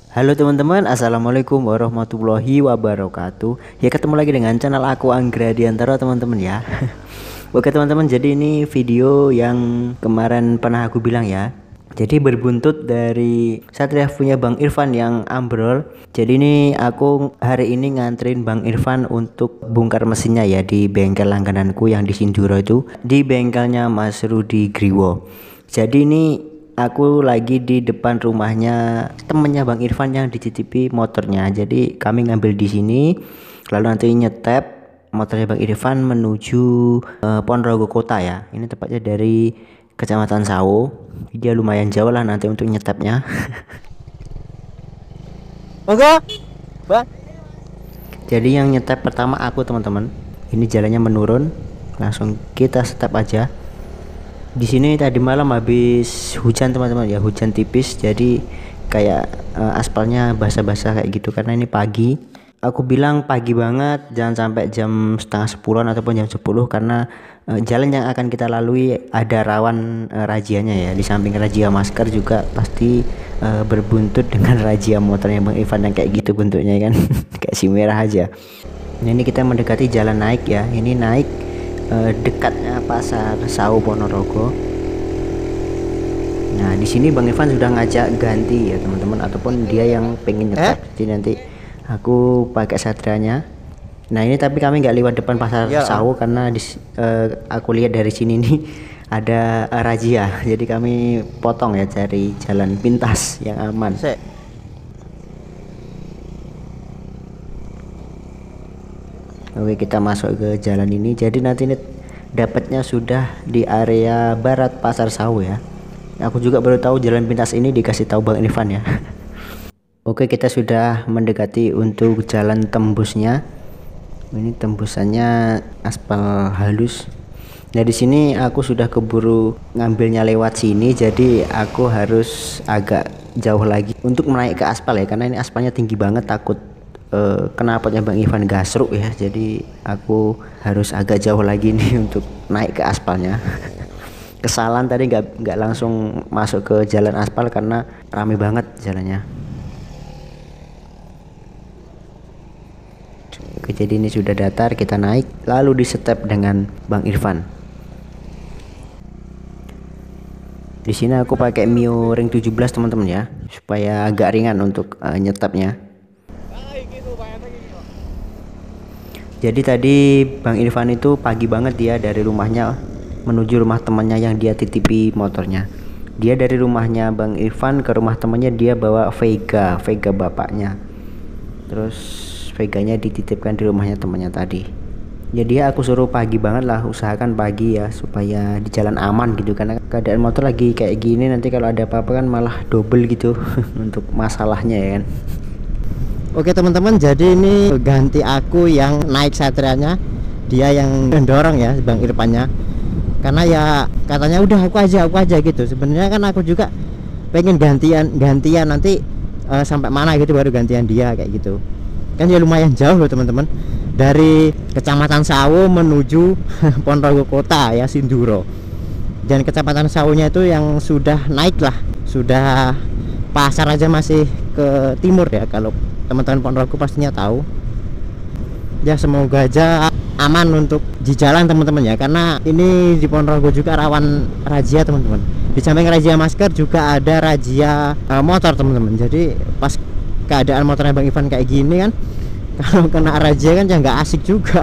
Halo teman-teman, assalamualaikum warahmatullahi wabarakatuh. Ya ketemu lagi dengan channel aku Anggra Diantara teman-teman ya. Oke teman-teman, jadi ini video yang kemarin pernah aku bilang ya. Jadi berbuntut dari Satria punya Bang Irfan yang ambrol. Jadi ini aku hari ini nganterin Bang Irfan untuk bongkar mesinnya ya di bengkel langgananku yang di Sinduro itu, di bengkelnya Mas Rudi Griwo. Jadi ini aku lagi di depan rumahnya temennya Bang Irfan yang dicicipi motornya. Jadi kami ngambil di sini, lalu nanti nyetep motornya Bang Irfan menuju Ponorogo Kota ya. Ini tepatnya dari Kecamatan Sawo. Dia lumayan jauh lah nanti untuk nyetepnya. Monggo, Mbak. Jadi yang nyetep pertama aku teman-teman. Ini jalannya menurun, langsung kita step aja. Di sini tadi malam habis hujan teman-teman ya, hujan tipis, jadi kayak aspalnya basah-basah kayak gitu karena ini pagi. Aku bilang pagi banget, jangan sampai jam setengah 10 ataupun jam 10 karena jalan yang akan kita lalui ada rawan razianya ya. Di samping razia masker juga pasti berbuntut dengan razia motornya Bang Ivan yang kayak gitu bentuknya kan. Kayak si merah aja. Nah, ini kita mendekati jalan naik ya. Ini naik dekatnya Pasar Sawo Ponorogo. Nah, di sini Bang Irfan sudah ngajak ganti ya teman-teman, ataupun dia yang pengen nyetep. Jadi nanti aku pakai Satrianya. Nah, ini tapi kami nggak lewat depan Pasar Ya. Sawo karena aku lihat dari sini nih ada razia. Jadi kami potong ya, cari jalan pintas yang aman. Sik. Oke, kita masuk ke jalan ini. Jadi nanti ini dapatnya sudah di area barat Pasar Sawo ya. Aku juga baru tahu jalan pintas ini dikasih tahu Bang Irfan ya. Oke, kita sudah mendekati untuk jalan tembusnya. Ini tembusannya aspal halus. Nah, di sini aku sudah keburu ngambilnya lewat sini, jadi aku harus agak jauh lagi untuk naik ke aspal ya, karena ini aspalnya tinggi banget, takut kena potnya Bang Ivan gasruk ya. Jadi aku harus agak jauh lagi nih untuk naik ke aspalnya. Kesalahan tadi nggak langsung masuk ke jalan aspal karena rame banget jalannya. Oke, jadi ini sudah datar, kita naik lalu di step dengan Bang Irfan. Di sini aku pakai Mio Ring 17 teman-teman ya, supaya agak ringan untuk nyetepnya. Jadi tadi Bang Irfan itu pagi banget dia dari rumahnya menuju rumah temannya yang dia titipi motornya. Dia dari rumahnya Bang Irfan ke rumah temannya, dia bawa Vega bapaknya. Terus Veganya dititipkan di rumahnya temannya tadi. Jadi aku suruh pagi banget lah, usahakan pagi ya supaya di jalan aman gitu, karena keadaan motor lagi kayak gini nanti kalau ada apa-apa kan malah double gitu untuk masalahnya ya kan. Oke teman-teman, jadi ini ganti aku yang naik Satrianya, dia yang mendorong ya Bang Irfannya. Karena ya katanya udah aku aja gitu. Sebenarnya kan aku juga pengen gantian nanti sampai mana gitu baru gantian dia kayak gitu. Kan ya lumayan jauh loh teman-teman. Dari Kecamatan Sawo menuju Ponorogo Kota ya, Sinduro. Dan Kecamatan Sawonya itu yang sudah naik lah, sudah pasar aja masih ke timur ya, kalau teman-teman Ponorogo pastinya tahu. Ya semoga aja aman untuk di jalan teman-teman ya, karena ini di Ponorogo juga rawan razia teman-teman. Di samping razia masker juga ada razia motor teman-teman. Jadi pas keadaan motornya Bang Ivan kayak gini kan, kalau kena razia kan ya nggak asik juga.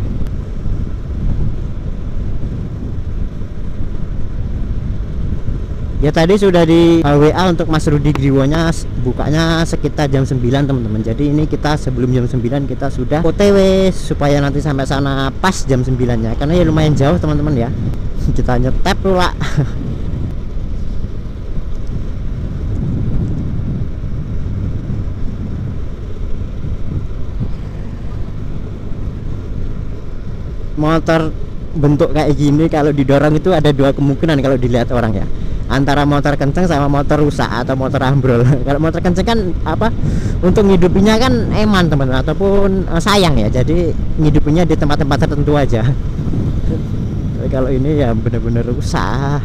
Ya tadi sudah di WA untuk Mas Rudi Griwonya, bukanya sekitar jam 9 teman-teman. Jadi ini kita sebelum jam 9 kita sudah OTW supaya nanti sampai sana pas jam 9 ya. Karena ya lumayan jauh teman-teman ya. Kita nyetep pula. Motor bentuk kayak gini kalau didorong itu ada dua kemungkinan kalau dilihat orang ya, antara motor kenceng sama motor rusak atau motor ambrol. Kalau motor kenceng kan apa, untuk ngidupinya kan eman teman-teman, ataupun sayang ya, jadi ngidupinya di tempat-tempat tertentu aja. Tapi kalau ini ya bener-bener rusak.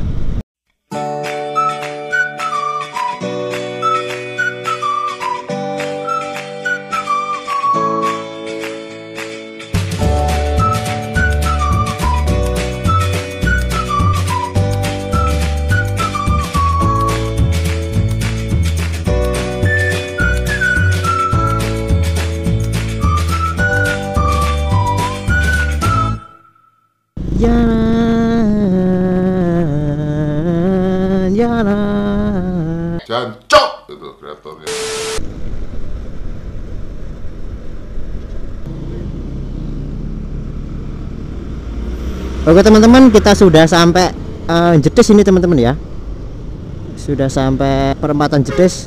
Oke teman-teman, kita sudah sampai Jedes ini teman-teman ya. Sudah sampai perempatan Jedes.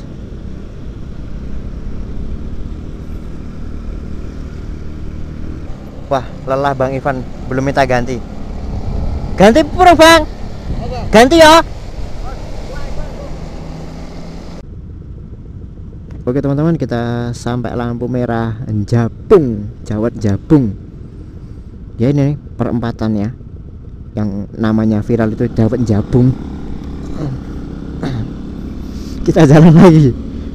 Wah, lelah Bang Ivan, belum minta ganti. Ganti pura Bang. Ganti ya. Oke teman-teman, kita sampai lampu merah Jabung, Jawat Jabung. Ya ini nih, perempatannya yang namanya viral itu Jawat Jabung. Kita jalan lagi.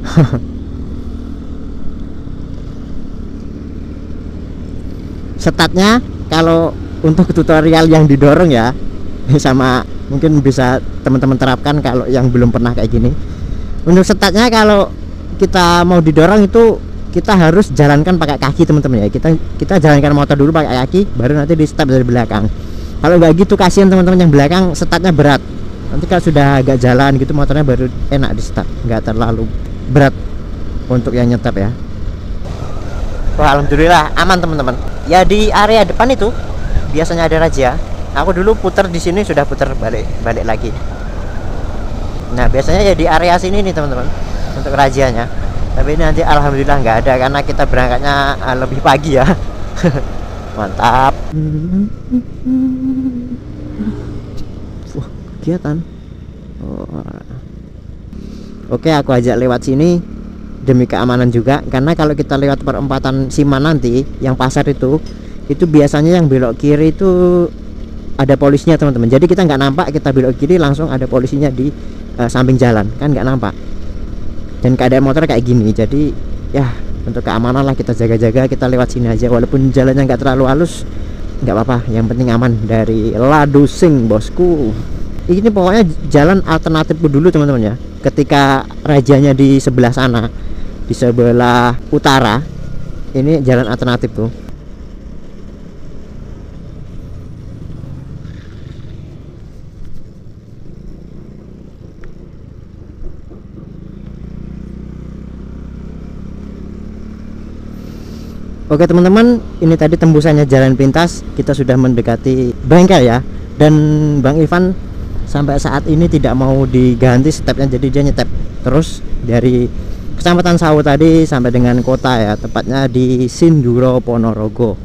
Statnya kalau untuk tutorial yang didorong ya, sama mungkin bisa teman-teman terapkan kalau yang belum pernah kayak gini. Untuk statnya kalau kita mau didorong itu kita harus jalankan pakai kaki teman-teman ya. Kita jalankan motor dulu pakai kaki, baru nanti di start dari belakang. Kalau nggak gitu kasihan teman-teman yang belakang, statnya berat. Nanti kalau sudah agak jalan gitu motornya baru enak di start, nggak terlalu berat untuk yang nyetap ya. Wah, alhamdulillah aman teman-teman. Ya di area depan itu biasanya ada razia. Aku dulu putar di sini sudah putar balik lagi. Nah biasanya ya di area sini nih teman-teman untuk razianya. Tapi ini nanti alhamdulillah nggak ada karena kita berangkatnya lebih pagi ya. Mantap. Wah, kegiatan. Oke, aku ajak lewat sini demi keamanan juga, karena kalau kita lewat perempatan Siman nanti yang pasar itu biasanya yang belok kiri itu ada polisinya teman-teman. Jadi kita nggak nampak kita belok kiri langsung ada polisinya di samping jalan, kan nggak nampak. Dan keadaan motor kayak gini, jadi ya untuk keamanan lah kita jaga-jaga, kita lewat sini aja walaupun jalannya nggak terlalu halus, nggak apa-apa, yang penting aman dari ladusing bosku. Ini pokoknya jalan alternatif dulu teman-teman ya. Ketika rajanya di sebelah sana, di sebelah utara, ini jalan alternatif tuh. Oke teman-teman, ini tadi tembusannya jalan pintas, kita sudah mendekati bengkel ya. Dan Bang Ivan sampai saat ini tidak mau diganti stepnya, jadi dia nyetep terus dari Kecamatan Sawu tadi sampai dengan kota ya, tepatnya di Sinduro Ponorogo.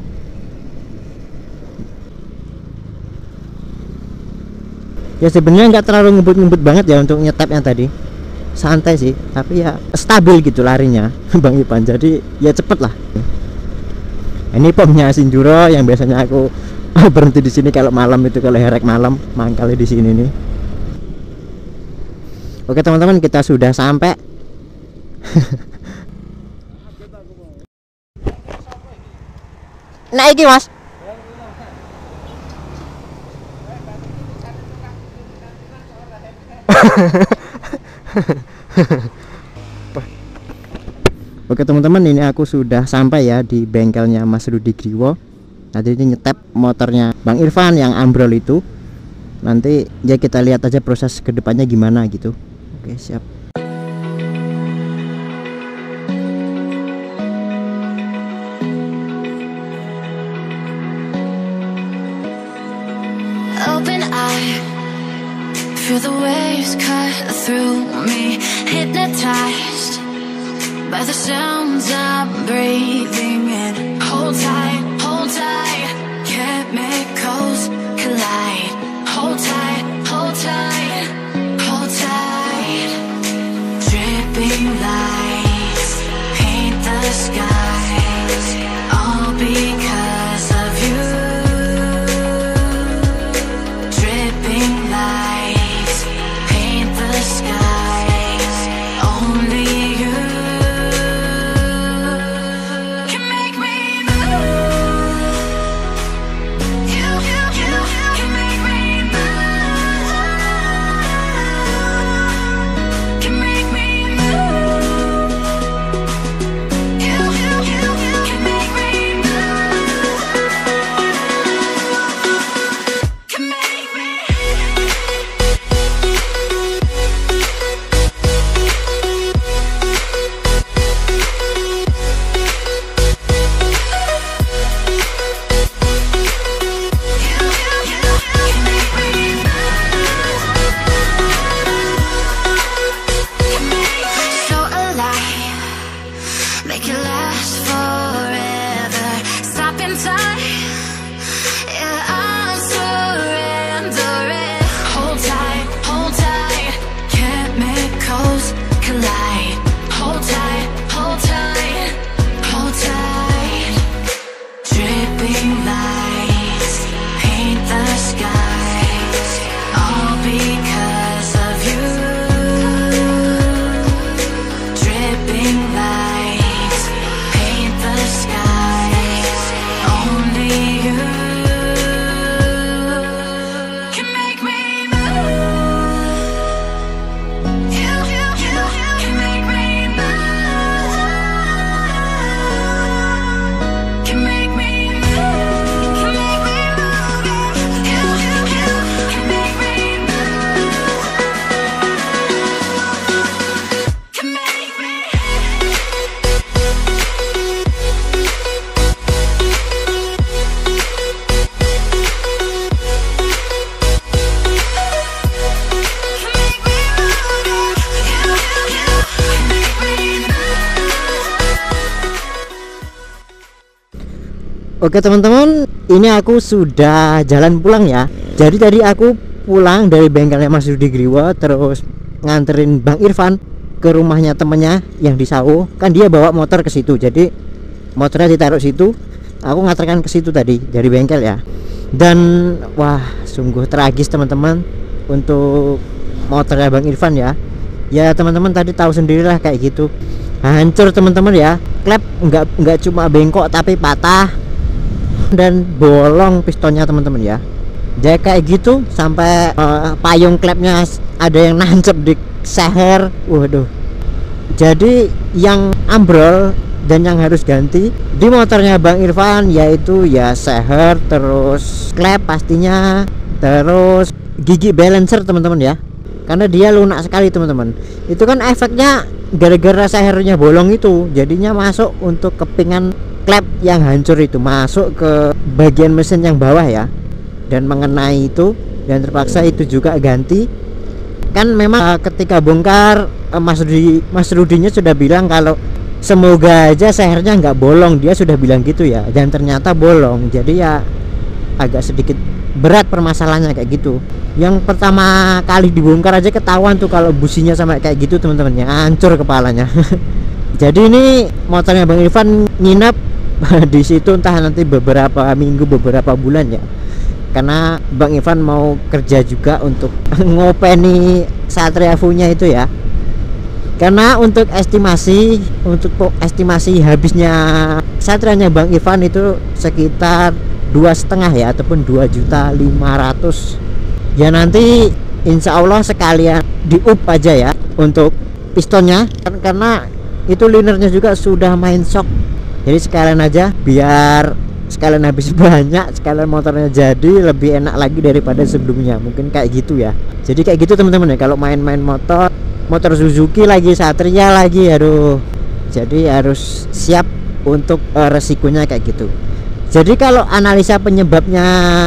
Ya sebenarnya nggak terlalu ngebut-ngebut banget ya untuk nyetepnya tadi, santai sih, tapi ya stabil gitu larinya Bang Ivan, jadi ya cepet lah. Ini pomnya Sinduro yang biasanya aku berhenti di sini kalau malam itu, kalau herek malam mangkalnya di sini nih. Oke teman-teman, kita sudah sampai. Nah iki mas. Oke teman-teman, ini aku sudah sampai ya di bengkelnya Mas Rudi Griwo. Nanti ini nyetep motornya Bang Irfan yang ambrol itu. Nanti ya kita lihat aja proses kedepannya gimana gitu. Oke siap. Open eye, feel the waves cut through me, hypnotized by the sounds I'm breathing in. Hold tight, chemicals collide. Hold tight, hold tight, hold tight. Dripping lights paint the skies, all because of you. Dripping lights paint the skies, only you can make me move. make it last forever. Stop in time, yeah, I'm surrendering. Hold tight, chemicals collide. Hold tight, hold tight, hold tight. Dripping lights paint the skies, all because of you. Dripping lights paint the skies, only you can make me move. You can make me move. Can make me move. Can make me move. You can make me move. Can make me. Oke teman-teman, ini aku sudah jalan pulang ya. Jadi tadi aku pulang dari bengkelnya Mas Rudi Griwo, terus nganterin Bang Irfan ke rumahnya temennya yang di Sawo. Kan dia bawa motor ke situ, jadi motornya ditaruh situ. Aku nganterkan ke situ tadi dari bengkel ya. Dan wah, sungguh tragis teman-teman untuk motornya Bang Irfan ya. Ya teman-teman tadi tahu sendirilah kayak gitu. Hancur teman-teman ya. Klep nggak cuma bengkok tapi patah dan bolong pistonnya teman-teman ya. Jadi kayak gitu sampai payung klepnya ada yang nancep di seher. Waduh. Jadi yang ambrol dan yang harus ganti di motornya Bang Irfan yaitu ya seher, terus klep pastinya, terus gigi balancer teman-teman ya. Karena dia lunak sekali teman-teman. Itu kan efeknya gara-gara sehernya bolong itu, jadinya masuk untuk kepingan klep yang hancur itu, masuk ke bagian mesin yang bawah ya, dan mengenai itu, dan terpaksa itu juga ganti. Kan memang ketika bongkar Mas Rudinya sudah bilang kalau semoga aja sehernya nggak bolong, dia sudah bilang gitu ya, dan ternyata bolong. Jadi ya agak sedikit berat permasalahannya kayak gitu. Yang pertama kali dibongkar aja ketahuan tuh kalau businya sama kayak gitu teman-teman ya, hancur kepalanya. Jadi ini motornya Bang Irfan nginep di situ entah nanti beberapa minggu, beberapa bulan ya. Karena Bang Irfan mau kerja juga untuk ngopeni Satria Fu-nya itu ya. Karena untuk estimasi habisnya Satrianya Bang Irfan itu sekitar 2,5 ya, ataupun 2.500.000. Ya nanti insya Allah sekalian diup aja ya untuk pistonnya, karena itu linernya juga sudah main shock. Jadi sekalian aja, biar sekalian habis banyak, sekalian motornya jadi lebih enak lagi daripada sebelumnya. Mungkin kayak gitu ya. Jadi kayak gitu teman-teman ya, kalau main-main motor Suzuki lagi, Satria lagi, aduh. Jadi harus siap untuk resikonya kayak gitu. Jadi kalau analisa penyebabnya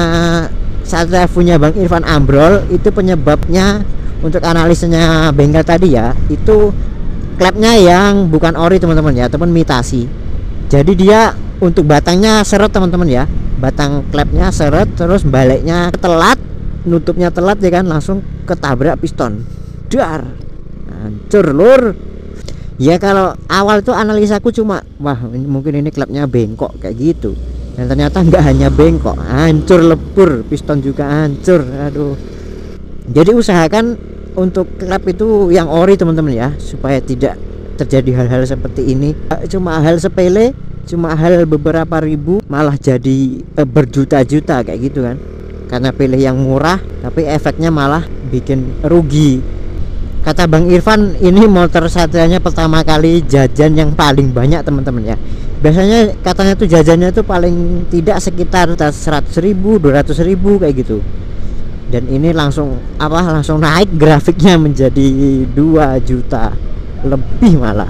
Satria Fu-nya Bang Irfan ambrol, itu penyebabnya untuk analisanya bengkel tadi ya, itu klepnya yang bukan ori teman-teman ya, ataupun imitasi. Jadi dia untuk batangnya seret teman-teman ya, batang klepnya seret, terus baliknya telat, nutupnya telat ya kan, langsung ketabrak piston, dar, hancur lur. Ya kalau awal itu analisaku cuma wah mungkin ini klepnya bengkok kayak gitu, dan ternyata nggak hanya bengkok, hancur lebur, piston juga hancur. Aduh. Jadi usahakan untuk klep itu yang ori teman-teman ya, supaya tidak terjadi hal-hal seperti ini. Cuma hal sepele, cuma hal beberapa ribu malah jadi berjuta-juta kayak gitu kan, karena pilih yang murah tapi efeknya malah bikin rugi. Kata Bang Irfan, ini motor Satrianya pertama kali jajan yang paling banyak teman-teman ya. Biasanya katanya tuh jajannya tuh paling tidak sekitar 100.000, 200.000 kayak gitu. Dan ini langsung naik grafiknya menjadi 2 juta lebih malah.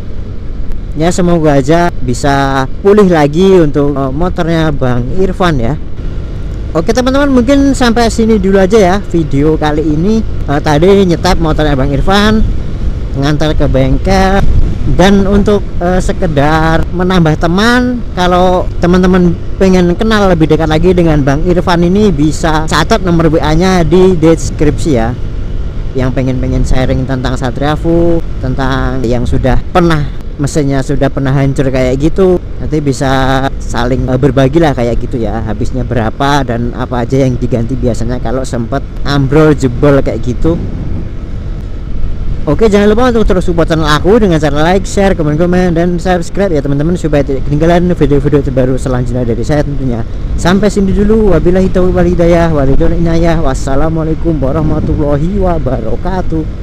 Ya semoga aja bisa pulih lagi untuk motornya Bang Irfan ya. Oke teman-teman, mungkin sampai sini dulu aja ya video kali ini. Tadi nyetep motornya Bang Irfan, ngantar ke bengkel, Dan untuk sekedar menambah teman, kalau teman-teman pengen kenal lebih dekat lagi dengan Bang Irfan ini, bisa catat nomor WA-nya di deskripsi ya. Yang pengen sharing tentang Satriafu, tentang yang sudah pernah mesinnya sudah pernah hancur kayak gitu, nanti bisa saling berbagi lah kayak gitu ya, habisnya berapa dan apa aja yang diganti biasanya kalau sempet ambrol jebol kayak gitu. Oke, jangan lupa untuk terus support channel aku dengan cara like, share, komen, dan subscribe ya teman-teman, supaya tidak ketinggalan video-video terbaru selanjutnya dari saya tentunya. Sampai sini dulu, wabillahi taufiq wal hidayah, walidul inayah, wassalamualaikum warahmatullahi wabarakatuh.